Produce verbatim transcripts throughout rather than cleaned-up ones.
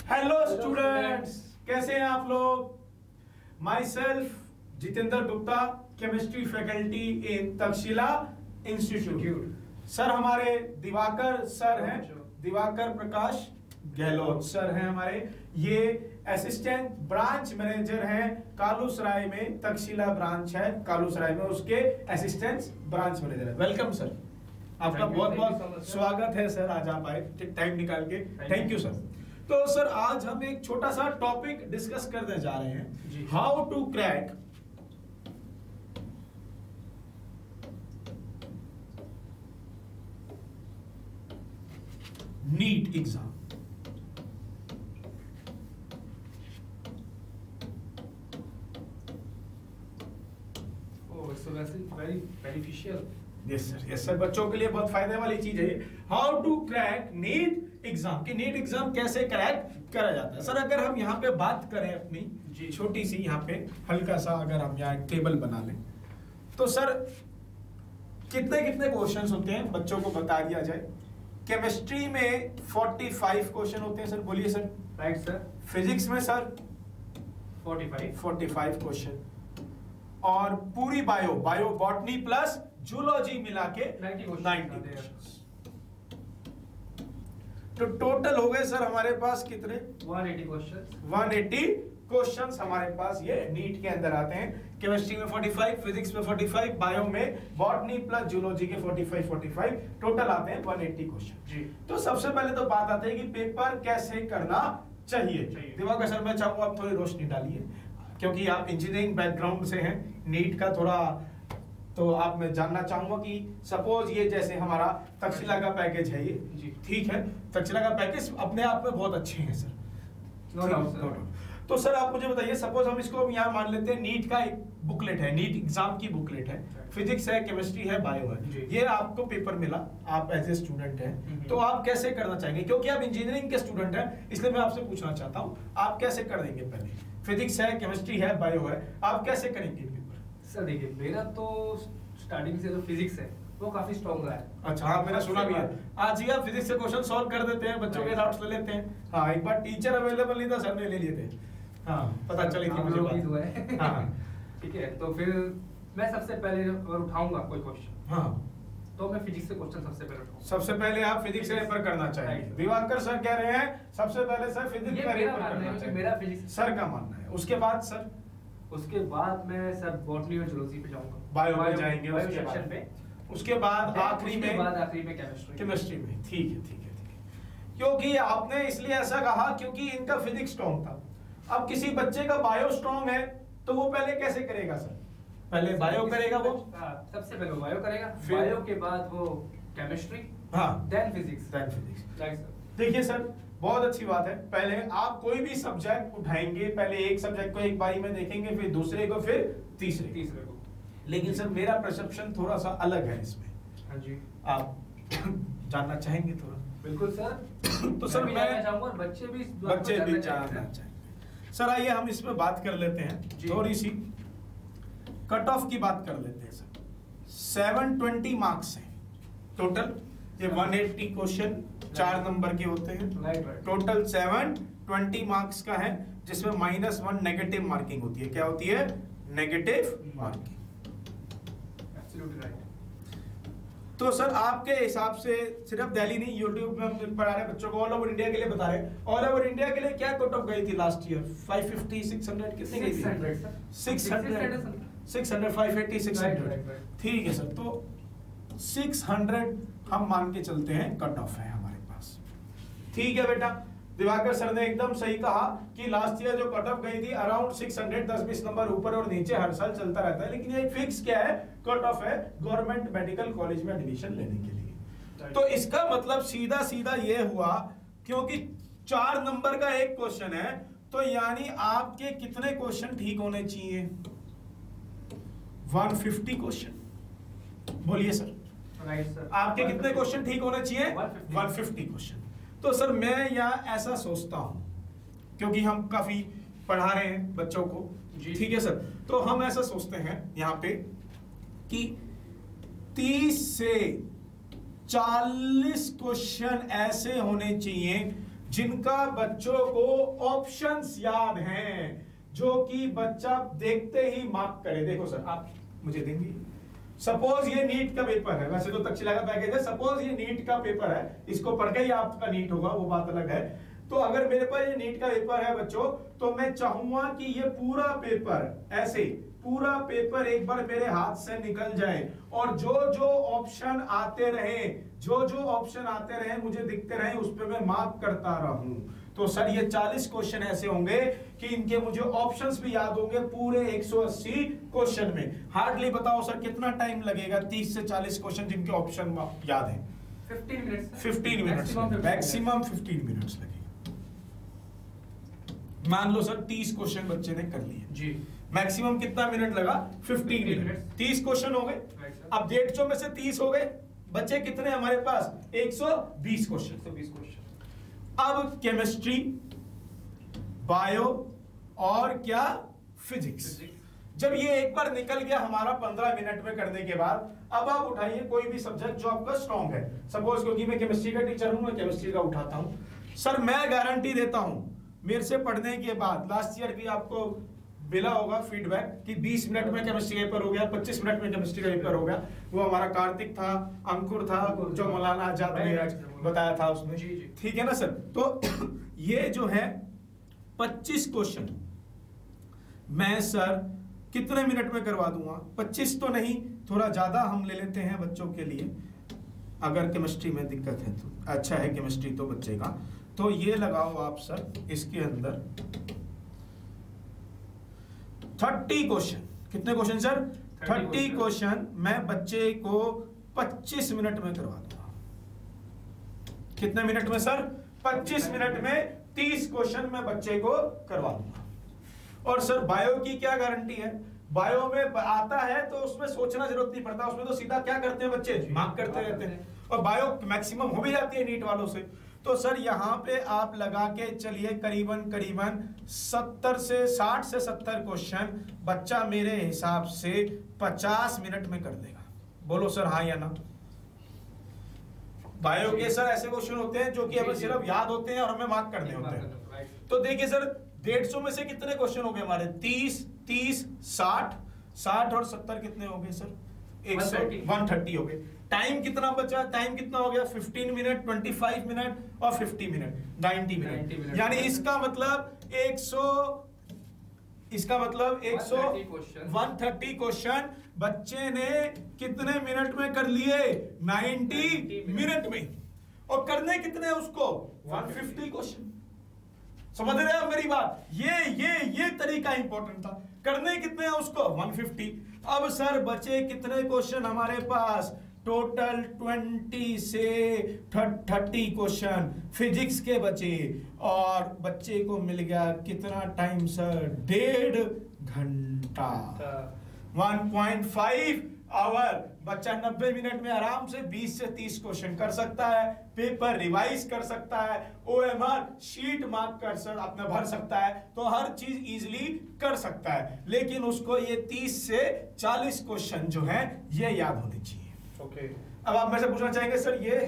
Hello students, कैसे हैं आप लोग? Myself Jitendra Gupta, chemistry faculty in Takshashila institute. Sir हमारे दिवाकर सर हैं, दिवाकर प्रकाश गहलोत सर हैं हमारे। ये असिस्टेंट ब्रांच मैनेजर हैं कालूसराय में, तक्षशिला ब्रांच है कालूसराय में, उसके असिस्टेंट ब्रांच मैनेजर है। वेलकम सर, आपका बहुत बहुत स्वागत है सर, आज आप आए टाइम निकाल के। Thank you sir. तो सर आज हम एक छोटा सा टॉपिक डिस्कस करने जा रहे हैं, how to crack NEET exam. Very beneficial. Yes sir, yes sir, बच्चों के लिए बहुत फायदे वाली चीज है। How to crack NEET exam, कि नीट एग्जाम कैसे क्रैक करा जाता है। सर अगर हम यहाँ पे बात करें अपनी छोटी सी, यहाँ पे हल्का सा अगर हम यहाँ टेबल बना लें, तो सर कितने कितने क्वेश्चंस होते हैं बच्चों को बता दिया जाए। केमिस्ट्री में पैंतालीस क्वेश्चन होते हैं सर, बोलिए सर। Right sir. फिजिक्स में सर पैंतालीस पैंतालीस क्वेश्चन, और पूरी bio bio botany plus zoology मिला के नब्बे क्वेश्चन। तो टोटल हो गए सर हमारे पास कितने? एक सौ अस्सी क्वेश्चंस। एक सौ अस्सी क्वेश्चंस हमारे पास ये नीट के अंदर आते हैं। केमिस्ट्री में पैंतालीस, फिजिक्स में पैंतालीस, बायो में बॉटनी प्लस जूलॉजी के पैंतालीस पैंतालीस, टोटल आते हैं एक सौ अस्सी क्वेश्चन जी। तो सबसे पहले तो बात आती है कि पेपर कैसे करना चाहिए, चाहिए। दिवाकर सर मैं चाहूंगा आप थोड़ी रोशनी डालिए, क्योंकि आप इंजीनियरिंग बैकग्राउंड से हैं, नीट का थोड़ा तो आप मैं जानना चाहूंगा कि सपोज ये जैसे हमारा तक्षशिला का पैकेज है ये, ठीक है, तक्षशिला का पैकेज अपने आप में बहुत अच्छे हैं सर, नो डाउट सर। तो सर आप मुझे बताइए, सपोज हम इसको यहाँ मान लेते हैं नीट का एक बुकलेट है, नीट एग्जाम की बुकलेट है, फिजिक्स है, केमिस्ट्री है, बायो है, ये आपको पेपर मिला, आप एज ए स्टूडेंट हैं, तो आप कैसे करना चाहेंगे? क्योंकि आप इंजीनियरिंग के स्टूडेंट हैं, इसलिए मैं आपसे पूछना चाहता हूँ आप कैसे कर देंगे? पहले फिजिक्स है, केमिस्ट्री है, बायो है, आप कैसे करेंगे पेपर? सर देखिए, मेरा तो स्टार्टिंग से जो फिजिक्स है वो काफी स्ट्रॉन्ग रहा है। अच्छा हाँ, मैंने सुना भी है। आज ही आप फिजिक्स से क्वेश्चन सॉल्व कर देते हैं, बच्चों के डाउट्स ले लेते हैं। हाँ, एक बार टीचर अवेलेबल नहीं था, सर ने ले लिए थे। हाँ, पता चली थी मुझे बात। हुआ है। हाँ, ठीक है, तो फिर मैं सबसे पहले अगर उठाऊंगा कोई क्वेश्चन, हाँ, तो मैं फिजिक्स से क्वेश्चन सबसे पहले उठाऊंगा। सबसे पहले आप फिजिक्स से पेपर करना चाहेंगे। दिवाकर सर कह रहे हैं सबसे पहले सर फिजिक्स का पेपर करना चाहिए, मेरा फिजिक्स सर का मानना है। उसके बाद सर उसके बाद मैं सर बॉटनी और जूलॉजी पे जाऊंगा, बायो में जाएंगे, बायो उसके सेक्शन बाद पे, उसके बाद आखिरी में बाद आखिरी में केमिस्ट्री केमिस्ट्री में। ठीक है, ठीक है, ठीक है। क्योंकि आपने इसलिए ऐसा कहा क्योंकि इनका फिजिक्स स्ट्रॉन्ग था। अब किसी बच्चे का बायो स्ट्रॉन्ग है तो वो पहले कैसे करेगा सर? पहले बायो करेगा वो, सबसे पहले वो बायो करेगा, फिर बायो के बाद वो केमिस्ट्री, हाँ, then physics, then physics. Right sir. देखिए सर, बहुत अच्छी बात है। पहले आप कोई भी सब्जेक्ट उठाएंगे, पहले एक सब्जेक्ट को एक बारी में देखेंगे, फिर दूसरे को, फिर तीसरे तीसरे को। लेकिन सर मेरा परसेप्शन थोड़ा सा अलग है इसमें, हाँ जी, आप जानना चाहेंगे थोड़ा? बिल्कुल सर। तो सर मैं मैं चाहूंगा बच्चे भी बच्चे भी जानना चाहेंगे। सर आइए हम इसमें बात कर लेते हैं, थोड़ी सी कट ऑफ की बात कर लेते हैं सर। सात सौ बीस मार्क्स हैं टोटल, ये एक सौ अस्सी क्वेश्चन चार नंबर के होते हैं, टोटल सात सौ बीस मार्क्स का है, जिसमें माइनस वन नेगेटिव मार्किंग होती है। क्या होती है? Negative marking. Absolutely right. तो सर आपके हिसाब से सिर्फ दिल्ली नहीं, यूट्यूब में हम पढ़ा रहे बच्चों को, ऑल ओवर इंडिया के लिए बता रहे हैं, ऑल ओवर इंडिया के लिए क्या कट ऑफ गई थी लास्ट ईयर? पाँच सौ पचास, छह सौ कितनी गई थी? छह सौ, छह सौ, छह सौ, पाँच सौ अस्सी, छह सौ। ठीक है सर, तो छह सौ हम मान के चलते हैं कट ऑफ है हमारे पास। ठीक है बेटा, दिवाकर सर ने एकदम सही कहा कि लास्ट ईयर जो कट ऑफ गई थी अराउंड छह सौ, दस बीस नंबर ऊपर और नीचे हर साल चलता रहता है, लेकिन ये फिक्स क्या है? कट ऑफ है गवर्नमेंट मेडिकल कॉलेज में एडमिशन लेने के लिए। तो इसका मतलब सीधा सीधा ये हुआ, क्योंकि चार नंबर का एक क्वेश्चन है, तो यानी आपके कितने क्वेश्चन ठीक होने चाहिए? एक सौ पचास क्वेश्चन। बोलिए सर, राइट सर, आपके कितने क्वेश्चन ठीक होने चाहिए? एक सौ पचास क्वेश्चन। तो सर मैं यहाँ ऐसा सोचता हूं, क्योंकि हम काफी पढ़ा रहे हैं बच्चों को, ठीक है सर, तो हम ऐसा सोचते हैं यहाँ पे कि तीस से चालीस क्वेश्चन ऐसे होने चाहिए जिनका बच्चों को ऑप्शंस याद हैं, जो कि बच्चा देखते ही मार्क करे। देखो सर, आप मुझे देंगे, सपोज ये नीट का पेपर है, वैसे तो तक्षशिला का पैकेज है, सपोज ये नीट का पेपर है, इसको पढ़ के ही आपका नीट होगा, वो बात अलग है। तो अगर मेरे पास ये नीट का पेपर है बच्चों, तो मैं चाहूंगा कि ये पूरा पेपर ऐसे पूरा पेपर एक बार मेरे हाथ से निकल जाए, और जो जो ऑप्शन आते रहे जो जो ऑप्शन आते रहे मुझे दिखते रहे, उस पर मैं मार्क करता रहूं। तो सर ये चालीस क्वेश्चन ऐसे होंगे कि इनके मुझे ऑप्शंस भी याद होंगे पूरे एक सौ अस्सी क्वेश्चन में। हार्डली बताओ सर कितना टाइम लगेगा तीस से चालीस क्वेश्चन जिनके ऑप्शन याद हैं? Fifteen minutes fifteen minutes maximum fifteen minutes लगेगा। मान लो सर तीस क्वेश्चन बच्चे ने कर लिए जी, मैक्सिमम कितना मिनट लगा? Fifteen minute. तीस क्वेश्चन हो गए, अब डेढ़ सौ में से तीस हो गए, बच्चे कितने हमारे पास? एक सौ बीस क्वेश्चन। एक सौ बीस क्वेश्चन। अब केमिस्ट्री, बायो और क्या, फिजिक्स। जब ये एक बार निकल गया हमारा पंद्रह मिनट में करने के बाद, अब आप उठाइए कोई भी सब्जेक्ट जो आपका स्ट्रॉन्ग है। सपोज क्योंकि मैं केमिस्ट्री का टीचर हूं, मैं केमिस्ट्री का उठाता हूं। सर मैं गारंटी देता हूं, मेरे से पढ़ने के बाद लास्ट ईयर भी आपको मिला होगा फीडबैक कि बीस मिनट में केमिस्ट्री का पेपर हो गया, पच्चीस मिनट में केमिस्ट्री का पेपर हो गया। वो हमारा कार्तिक था, अंकुर था, जो मौलाना आजाद ने बताया था उसमें, ठीक है ना सर। तो ये जो है पच्चीस क्वेश्चन मैं सर कितने मिनट में करवा दूंगा? पच्चीस तो नहीं, थोड़ा ज्यादा हम ले लेते हैं बच्चों के लिए, अगर केमिस्ट्री में दिक्कत है तो। अच्छा है केमिस्ट्री तो बच्चे का, तो ये लगाओ आप सर इसके अंदर थर्टी क्वेश्चन। कितने क्वेश्चन सर? थर्टी क्वेश्चन मैं बच्चे को पच्चीस मिनट में करवा दूंगा। कितने मिनट में सर? पच्चीस मिनट में तीस क्वेश्चन मैं बच्चे को करवा दूंगा। और सर बायो की क्या गारंटी है? बायो में आता है तो उसमें सोचना जरूरत नहीं पड़ता, उसमें तो सीधा क्या करते हैं बच्चे? मार्क करते रहते हैं, और बायो मैक्सिमम हो भी जाती है नीट वालों से। तो सर यहाँ पे आप लगा के चलिए करीबन करीबन सत्तर से साठ से सत्तर क्वेश्चन बच्चा मेरे हिसाब से पचास मिनट में कर देगा। बोलो सर हाँ या ना? बायो के सर ऐसे क्वेश्चन होते हैं जो कि हमें सिर्फ याद होते हैं और हमें मार्क करने होते हैं। तो देखिए सर डेढ़ सौ में से कितने क्वेश्चन हो गए हमारे? तीस, तीस, साठ, साठ और सत्तर कितने हो गए सर? एक सौ, वन थर्टी हो गए। टाइम कितना बचा? टाइम कितना हो गया? Fifteen minute, twenty five minute और फिफ्टी मिनट, नाइन्टी मिनट। यानी इसका मतलब एक सौ, इसका मतलब एक सौ वन थर्टी क्वेश्चन बच्चे ने कितने मिनट में कर लिए? नाइन्टी मिनट में। और करने कितने उसको? One fifty question. समझ रहे हैं मेरी बात? ये ये ये तरीका इंपॉर्टेंट था। करने कितने हैं उसको? One fifty. अब सर बचे कितने क्वेश्चन हमारे पास? टोटल ट्वेंटी से थर्टी क्वेश्चन फिजिक्स के बचे, और बच्चे को मिल गया कितना टाइम सर? डेढ़ घंटा, वन पॉइंट फाइव आवर। बच्चा नब्बे मिनट में आराम से बीस से तीस क्वेश्चन कर सकता है, पेपर रिवाइज कर सकता है, ओएमआर शीट मार्क कर सर अपना भर सकता है, तो हर चीज इजीली कर सकता है। लेकिन उसको ये तीस से चालीस क्वेश्चन जो है ये याद होने चाहिए। Okay okay. अब आप मेरे से पूछना चाहेंगे सर ये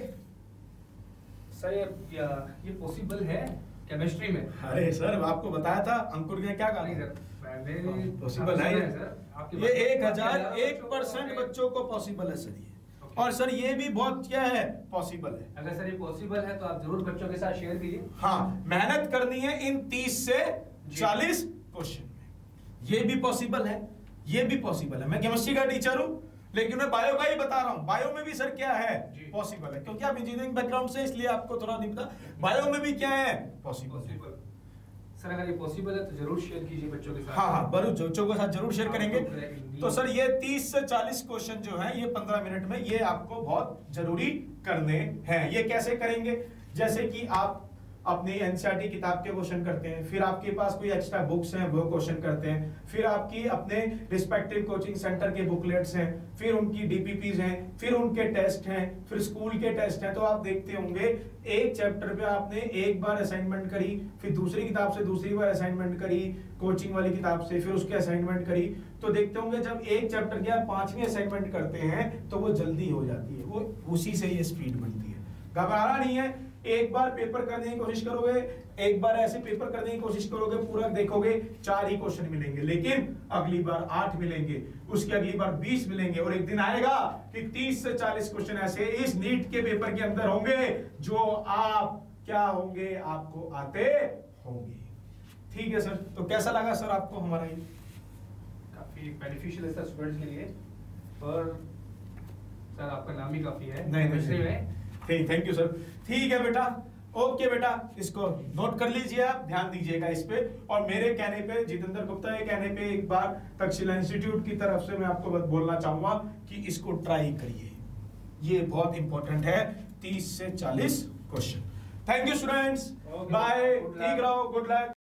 सर ये ये पॉसिबल है केमिस्ट्री में? अरे सर आपको बताया था, अंकुर ने क्या कहा? नहीं सर पॉसिबल है सर, ये एक हजार एक परसेंट बच्चों को पॉसिबल है सर ये। okay. और सर ये भी बहुत क्या है? पॉसिबल है। अगर सर ये पॉसिबल है तो आप जरूर बच्चों के साथ शेयर कीजिए। हाँ, मेहनत करनी है इन तीस से चालीस क्वेश्चन में। ये भी पॉसिबल है, ये भी पॉसिबल है। मैं केमिस्ट्री का टीचर हूं लेकिन मैं बायो का ही बता रहा हूं। बायो में भी सर क्या है? पॉसिबल है, क्योंकि आप इंजीनियरिंग बैकग्राउंड से इसलिए आपको थोड़ा नहीं पता। बायो में भी क्या है? पॉसिबल। सर अगर ये पॉसिबल है तो जरूर शेयर कीजिए बच्चों के साथ। हाँ हाँ बरूच बच्चों के साथ जरूर शेयर करेंगे। तो सर ये तीस से चालीस क्वेश्चन जो है ये पंद्रह मिनट में ये आपको बहुत जरूरी करने हैं। ये कैसे करेंगे? जैसे कि आप अपनी एनसीईआरटी किताब के क्वेश्चन करते हैं, फिर आपके पास कोई एक्स्ट्रा बुक्स हैं वो क्वेश्चन करते हैं, फिर आपकी अपने रिस्पेक्टिव कोचिंग सेंटर के बुकलेट्स हैं, फिर उनकी डीपीपीज हैं, फिर उनके टेस्ट हैं, फिर स्कूल के टेस्ट हैं। तो आप देखते होंगे एक चैप्टर पे आपने एक बार असाइनमेंट करी, फिर दूसरी किताब से दूसरी बार असाइनमेंट करी, कोचिंग वाली किताब से, फिर उसके असाइनमेंट करी। तो देखते होंगे जब एक चैप्टर के आप पांचवी असाइनमेंट करते हैं तो वो जल्दी हो जाती है, वो उसी से ये स्पीड बनती है। घबराना नहीं है, एक बार पेपर करने की कोशिश करोगे, एक बार ऐसे पेपर करने की कोशिश करोगे, पूरा देखोगे चार ही क्वेश्चन मिलेंगे, लेकिन अगली बार आठ मिलेंगे, उसकी अगली बार बीस मिलेंगे, और एक दिन आएगा कि तीस से चालीस क्वेश्चन ऐसे इस नीट के पेपर के अंदर होंगे जो आप क्या होंगे, आपको आते होंगे। ठीक है सर, तो कैसा लगा सर आपको हमारा ये? काफी बेनिफिशियल है सर स्टूडेंट्स के लिए, पर सर आपका नाम ही काफी है। नहीं नहीं, ठीक, थैंक यू सर। ठीक है बेटा, ओके बेटा, इसको नोट कर लीजिए, आप ध्यान दीजिएगा इस पे। और मेरे कहने पे, जितेंद्र गुप्ता के कहने पे, एक बार तक्षशिला इंस्टीट्यूट की तरफ से मैं आपको बोलना चाहूंगा कि इसको ट्राई करिए, ये बहुत इंपॉर्टेंट है, तीस से चालीस question. Thank you students, bye, ठीक रहो, गुड लक।